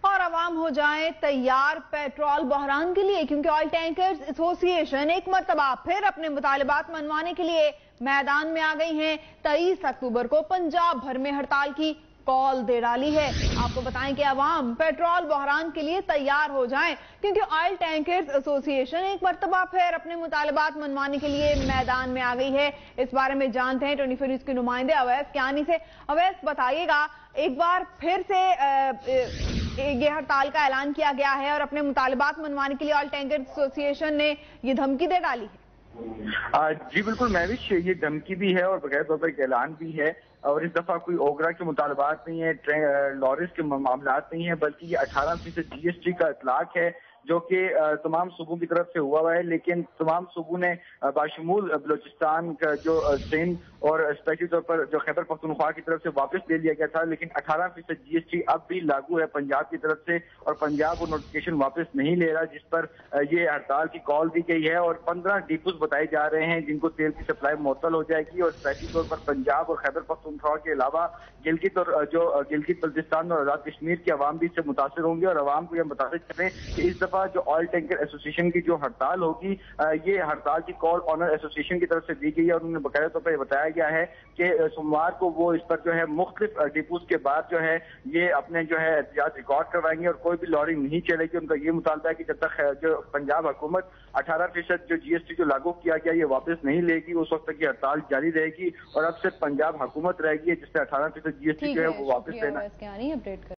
اور عوام ہو جائیں تیار پیٹرول بحران کے لیے، کیونکہ آئل ٹینکرز ایسوسی ایشن ایک مرتبہ پھر اپنے مطالبات منوانے کے لیے میدان میں آ گئی ہیں۔ 23 اکتوبر کو پنجاب بھر میں ہڑتال کی کال دے ڈالی ہے۔ آپ کو بتائیں کہ عوام پیٹرول بحران کے لیے تیار ہو جائیں، کیونکہ آئل ٹینکرز ایسوسی ایشن ایک مرتبہ پھر اپنے مطالبات منوانے کے لیے میدان میں آ گئی ہے۔ اس بارے میں جانتے ہیں 24 نیوز کے نمائندے اویس کیانی سے۔ اویس بتائیے گا، ایک بار پھر سے یہ ہڑتال کا اعلان کیا گیا ہے اور اپنے مطالبات منوانے کے لیے آئل ٹینکرز ایسوسی ایشن نے یہ دھمکی دے ڈالی ہے۔ جی بالکل مہوش، یہ دھمکی بھی ہے اور بغیر طور پر ایک اعلان بھی ہے، اور اس دفعہ کوئی اوگرا کے مطالبات نہیں ہے، لارس کے معاملات نہیں ہیں، بلکہ یہ 18% GST کا اطلاق ہے جو کہ تمام صوبوں کی طرف سے ہوا ہے، لیکن تمام صوبوں نے باشمول بلوچستان کا جو سندھ اور اسپیشلی طور پر جو خیبر پختونخوا کی طرف سے واپس لے لیا گیا تھا، لیکن 18% GST اب بھی لاگو ہے پنجاب کی طرف سے، اور پنجاب وہ نوٹیفکیشن واپس نہیں لے رہا، جس پر یہ ہڑتال کی کال دی گئی ہے۔ اور 15 ڈیپوز بتائے جا رہے ہیں جن کو تیل کی سپلائی معطل ہو جائے گی، اور اسپیشلی طور پر پنجاب اور خیبر پختونخوا کے علاوہ گلگت اور گلگت بلتستان اور آزاد کشمیر کے عوام بھی اس سے متاثر ہوں گے۔ اور عوام کو یہ متاثر کریں کہ اس دفعہ جو آئل ٹینکر ایسوسی ایشن کی جو ہڑتال ہوگی، یہ ہڑتال کی کال آنر ایسوسی ایشن کی طرف سے دی گئی ہے، اور انہوں نے باقاعدہ طور پر بتایا گیا ہے کہ سوموار کو وہ اس پر جو ہے مختلف ڈیپوز کے بعد جو ہے یہ اپنے جو ہے احتجاج ریکارڈ کروائیں گے، اور کوئی بھی لاری نہیں چلے گی۔ ان کا یہ مطالبہ ہے کہ جب تک جو پنجاب حکومت 18% جو GST جو لاگو کیا گیا یہ واپس نہیں لے گی، اس وقت تک یہ ہڑتال جاری رہے گی، اور اب صرف پنجاب حکومت رہے گی جس سے 18% GST جو ہے وہ واپس لینا ہے۔